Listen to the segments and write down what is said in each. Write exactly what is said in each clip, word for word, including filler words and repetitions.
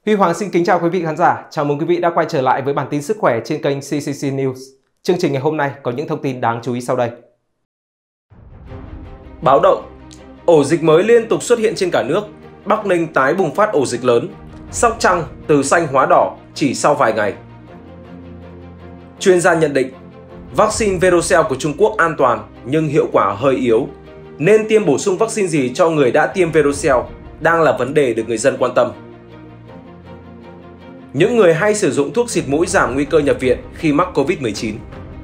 Huy Hoàng xin kính chào quý vị khán giả. Chào mừng quý vị đã quay trở lại với bản tin sức khỏe trên kênh xê xê xê News. Chương trình ngày hôm nay có những thông tin đáng chú ý sau đây. Báo động. Ổ dịch mới liên tục xuất hiện trên cả nước. Bắc Ninh tái bùng phát ổ dịch lớn. Sóc Trăng từ xanh hóa đỏ chỉ sau vài ngày. Chuyên gia nhận định, vaccine Verocell của Trung Quốc an toàn nhưng hiệu quả hơi yếu. Nên tiêm bổ sung vaccine gì cho người đã tiêm Verocell đang là vấn đề được người dân quan tâm. Những người hay sử dụng thuốc xịt mũi giảm nguy cơ nhập viện khi mắc Covid mười chín.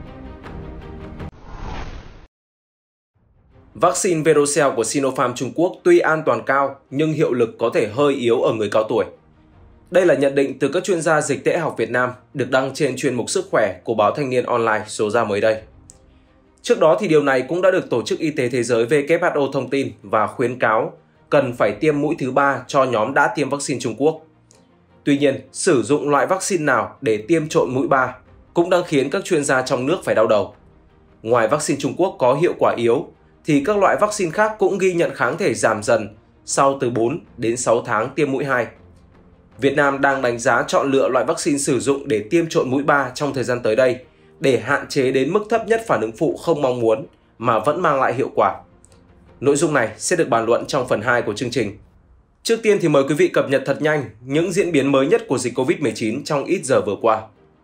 Vaccine Verocell của Sinopharm Trung Quốc tuy an toàn cao nhưng hiệu lực có thể hơi yếu ở người cao tuổi. Đây là nhận định từ các chuyên gia dịch tễ học Việt Nam được đăng trên chuyên mục Sức khỏe của báo Thanh niên Online số ra mới đây. Trước đó thì điều này cũng đã được Tổ chức Y tế Thế giới W H O thông tin và khuyến cáo cần phải tiêm mũi thứ ba cho nhóm đã tiêm vaccine Trung Quốc. Tuy nhiên, sử dụng loại vaccine nào để tiêm trộn mũi ba cũng đang khiến các chuyên gia trong nước phải đau đầu. Ngoài vaccine Trung Quốc có hiệu quả yếu, thì các loại vaccine khác cũng ghi nhận kháng thể giảm dần sau từ bốn đến sáu tháng tiêm mũi hai. Việt Nam đang đánh giá chọn lựa loại vaccine sử dụng để tiêm trộn mũi ba trong thời gian tới đây để hạn chế đến mức thấp nhất phản ứng phụ không mong muốn mà vẫn mang lại hiệu quả. Nội dung này sẽ được bàn luận trong phần hai của chương trình. Trước tiên thì mời quý vị cập nhật thật nhanh những diễn biến mới nhất của dịch Covid mười chín trong ít giờ vừa qua.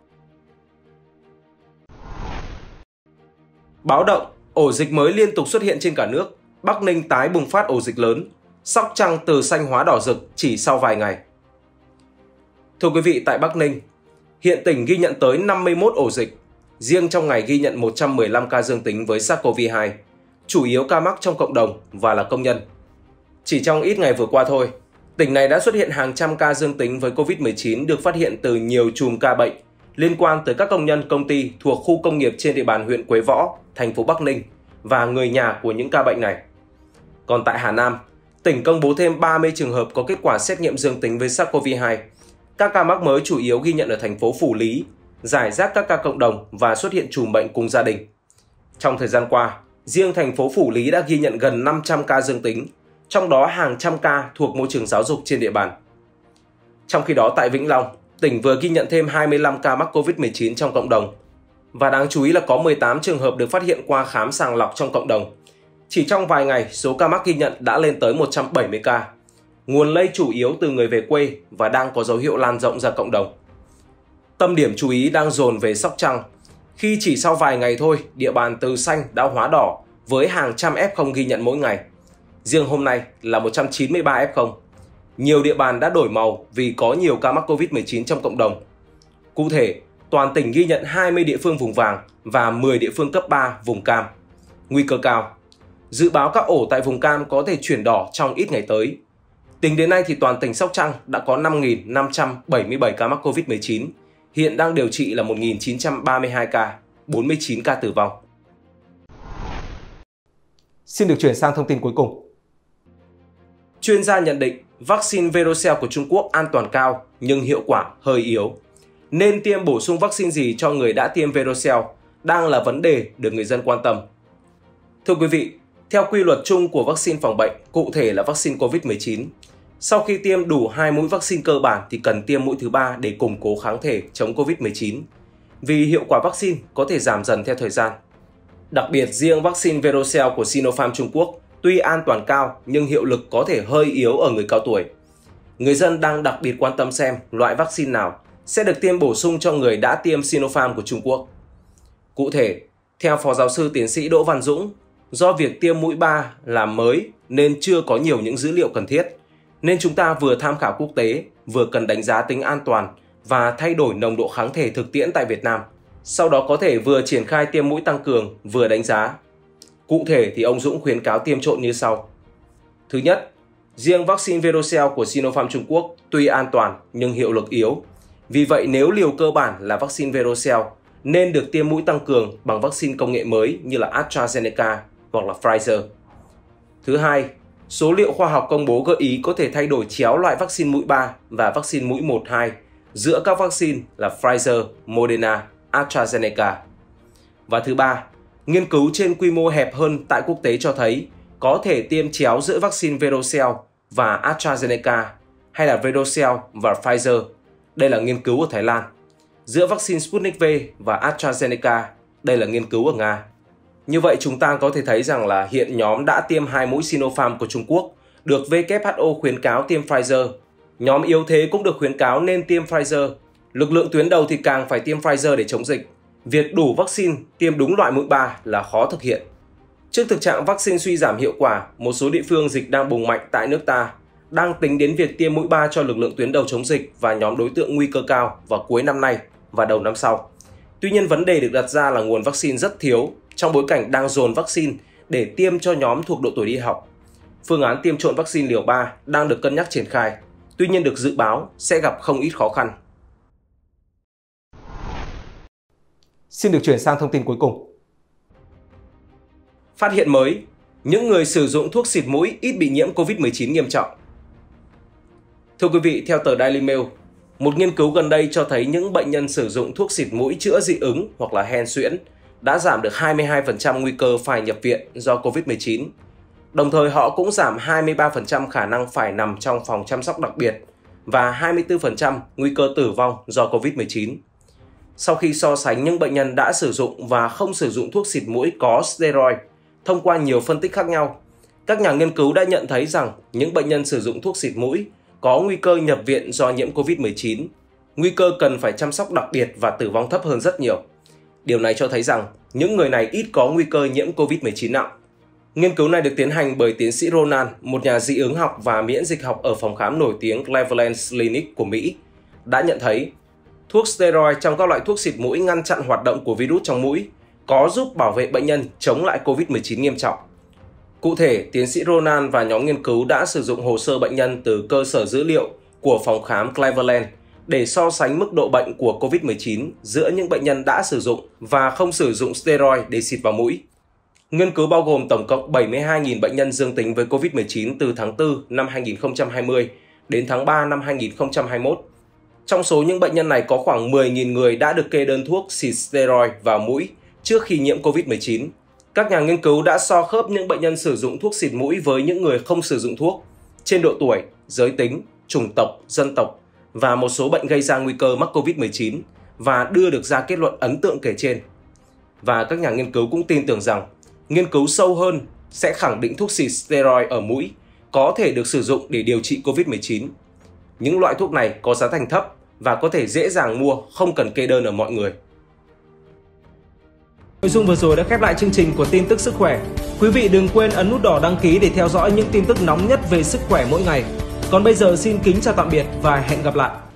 Báo động, ổ dịch mới liên tục xuất hiện trên cả nước. Bắc Ninh tái bùng phát ổ dịch lớn. Sóc Trăng từ xanh hóa đỏ rực chỉ sau vài ngày. Thưa quý vị, tại Bắc Ninh, hiện tỉnh ghi nhận tới năm mươi mốt ổ dịch. Riêng trong ngày ghi nhận một trăm mười lăm ca dương tính với SARS-xê o vê hai, chủ yếu ca mắc trong cộng đồng và là công nhân. Chỉ trong ít ngày vừa qua thôi, tỉnh này đã xuất hiện hàng trăm ca dương tính với Covid mười chín được phát hiện từ nhiều chùm ca bệnh liên quan tới các công nhân công ty thuộc khu công nghiệp trên địa bàn huyện Quế Võ, thành phố Bắc Ninh và người nhà của những ca bệnh này. Còn tại Hà Nam, tỉnh công bố thêm ba mươi trường hợp có kết quả xét nghiệm dương tính với SARS-xê o vê hai. Các ca mắc mới chủ yếu ghi nhận ở thành phố Phủ Lý, rải rác các ca cộng đồng và xuất hiện chùm bệnh cùng gia đình. Trong thời gian qua, riêng thành phố Phủ Lý đã ghi nhận gần năm trăm ca dương tính, trong đó hàng trăm ca thuộc môi trường giáo dục trên địa bàn. Trong khi đó tại Vĩnh Long, tỉnh vừa ghi nhận thêm hai mươi lăm ca mắc Covid mười chín trong cộng đồng. Và đáng chú ý là có mười tám trường hợp được phát hiện qua khám sàng lọc trong cộng đồng. Chỉ trong vài ngày, số ca mắc ghi nhận đã lên tới một trăm bảy mươi ca. Nguồn lây chủ yếu từ người về quê và đang có dấu hiệu lan rộng ra cộng đồng. Tâm điểm chú ý đang dồn về Sóc Trăng, khi chỉ sau vài ngày thôi, địa bàn từ xanh đã hóa đỏ với hàng trăm ép không ghi nhận mỗi ngày. Riêng hôm nay là một trăm chín mươi ba ép không. Nhiều địa bàn đã đổi màu vì có nhiều ca mắc Covid mười chín trong cộng đồng. Cụ thể, toàn tỉnh ghi nhận hai mươi địa phương vùng vàng và mười địa phương cấp ba vùng cam. Nguy cơ cao. Dự báo các ổ tại vùng cam có thể chuyển đỏ trong ít ngày tới. Tính đến nay thì toàn tỉnh Sóc Trăng đã có năm nghìn năm trăm bảy mươi bảy ca mắc Covid mười chín. Hiện đang điều trị là một nghìn chín trăm ba mươi hai ca, bốn mươi chín ca tử vong. Xin được chuyển sang thông tin cuối cùng. Chuyên gia nhận định vaccine Verocell của Trung Quốc an toàn cao nhưng hiệu quả hơi yếu. Nên tiêm bổ sung vaccine gì cho người đã tiêm Verocell đang là vấn đề được người dân quan tâm. Thưa quý vị, theo quy luật chung của vaccine phòng bệnh, cụ thể là vaccine Covid mười chín, sau khi tiêm đủ hai mũi vaccine cơ bản thì cần tiêm mũi thứ ba để củng cố kháng thể chống Covid mười chín, vì hiệu quả vaccine có thể giảm dần theo thời gian. Đặc biệt, riêng vaccine Verocell của Sinopharm Trung Quốc tuy an toàn cao nhưng hiệu lực có thể hơi yếu ở người cao tuổi. Người dân đang đặc biệt quan tâm xem loại vaccine nào sẽ được tiêm bổ sung cho người đã tiêm Sinopharm của Trung Quốc. Cụ thể, theo Phó Giáo sư Tiến sĩ Đỗ Văn Dũng, do việc tiêm mũi ba là mới nên chưa có nhiều những dữ liệu cần thiết, nên chúng ta vừa tham khảo quốc tế, vừa cần đánh giá tính an toàn và thay đổi nồng độ kháng thể thực tiễn tại Việt Nam. Sau đó có thể vừa triển khai tiêm mũi tăng cường, vừa đánh giá. Cụ thể thì ông Dũng khuyến cáo tiêm trộn như sau. Thứ nhất, riêng vaccine Verocell của Sinopharm Trung Quốc tuy an toàn nhưng hiệu lực yếu. Vì vậy nếu liều cơ bản là vaccine Verocell nên được tiêm mũi tăng cường bằng vaccine công nghệ mới như là AstraZeneca hoặc là Pfizer. Thứ hai, số liệu khoa học công bố gợi ý có thể thay đổi chéo loại vaccine mũi ba và vaccine mũi một hai giữa các vaccine là Pfizer, Moderna, AstraZeneca. Và thứ ba, nghiên cứu trên quy mô hẹp hơn tại quốc tế cho thấy có thể tiêm chéo giữa vaccine Verocell và AstraZeneca hay là Verocell và Pfizer, đây là nghiên cứu ở Thái Lan, giữa vaccine Sputnik V và AstraZeneca, đây là nghiên cứu ở Nga. Như vậy chúng ta có thể thấy rằng là hiện nhóm đã tiêm hai mũi Sinopharm của Trung Quốc được W H O khuyến cáo tiêm Pfizer. Nhóm yếu thế cũng được khuyến cáo nên tiêm Pfizer. Lực lượng tuyến đầu thì càng phải tiêm Pfizer để chống dịch. Việc đủ vaccine tiêm đúng loại mũi ba là khó thực hiện. Trước thực trạng vaccine suy giảm hiệu quả, một số địa phương dịch đang bùng mạnh tại nước ta đang tính đến việc tiêm mũi ba cho lực lượng tuyến đầu chống dịch và nhóm đối tượng nguy cơ cao vào cuối năm nay và đầu năm sau. Tuy nhiên vấn đề được đặt ra là nguồn vaccine rất thiếu trong bối cảnh đang dồn vaccine để tiêm cho nhóm thuộc độ tuổi đi học. Phương án tiêm trộn vaccine liều ba đang được cân nhắc triển khai, tuy nhiên được dự báo sẽ gặp không ít khó khăn. Xin được chuyển sang thông tin cuối cùng. Phát hiện mới, những người sử dụng thuốc xịt mũi ít bị nhiễm Covid mười chín nghiêm trọng. Thưa quý vị, theo tờ Daily Mail, một nghiên cứu gần đây cho thấy những bệnh nhân sử dụng thuốc xịt mũi chữa dị ứng hoặc là hen suyễn đã giảm được hai mươi hai phần trăm nguy cơ phải nhập viện do Covid mười chín. Đồng thời họ cũng giảm hai mươi ba phần trăm khả năng phải nằm trong phòng chăm sóc đặc biệt và hai mươi tư phần trăm nguy cơ tử vong do Covid mười chín. Sau khi so sánh những bệnh nhân đã sử dụng và không sử dụng thuốc xịt mũi có steroid thông qua nhiều phân tích khác nhau, các nhà nghiên cứu đã nhận thấy rằng những bệnh nhân sử dụng thuốc xịt mũi có nguy cơ nhập viện do nhiễm Covid mười chín, nguy cơ cần phải chăm sóc đặc biệt và tử vong thấp hơn rất nhiều. Điều này cho thấy rằng những người này ít có nguy cơ nhiễm Covid mười chín nặng. Nghiên cứu này được tiến hành bởi tiến sĩ Ronan, một nhà dị ứng học và miễn dịch học ở phòng khám nổi tiếng Cleveland Clinic của Mỹ, đã nhận thấy thuốc steroid trong các loại thuốc xịt mũi ngăn chặn hoạt động của virus trong mũi, có giúp bảo vệ bệnh nhân chống lại Covid mười chín nghiêm trọng. Cụ thể, tiến sĩ Ronan và nhóm nghiên cứu đã sử dụng hồ sơ bệnh nhân từ cơ sở dữ liệu của phòng khám Cleveland để so sánh mức độ bệnh của Covid mười chín giữa những bệnh nhân đã sử dụng và không sử dụng steroid để xịt vào mũi. Nghiên cứu bao gồm tổng cộng bảy mươi hai nghìn bệnh nhân dương tính với Covid mười chín từ tháng tư năm hai nghìn không trăm hai mươi đến tháng ba năm hai nghìn không trăm hai mươi mốt. Trong số những bệnh nhân này có khoảng mười nghìn người đã được kê đơn thuốc xịt steroid vào mũi trước khi nhiễm Covid mười chín. Các nhà nghiên cứu đã so khớp những bệnh nhân sử dụng thuốc xịt mũi với những người không sử dụng thuốc trên độ tuổi, giới tính, chủng tộc, dân tộc và một số bệnh gây ra nguy cơ mắc Covid mười chín và đưa được ra kết luận ấn tượng kể trên. Và các nhà nghiên cứu cũng tin tưởng rằng nghiên cứu sâu hơn sẽ khẳng định thuốc xịt steroid ở mũi có thể được sử dụng để điều trị Covid mười chín. Những loại thuốc này có giá thành thấp và có thể dễ dàng mua, không cần kê đơn ở mọi người. Nội dung vừa rồi đã khép lại chương trình của tin tức sức khỏe. Quý vị đừng quên ấn nút đỏ đăng ký để theo dõi những tin tức nóng nhất về sức khỏe mỗi ngày. Còn bây giờ xin kính chào tạm biệt và hẹn gặp lại.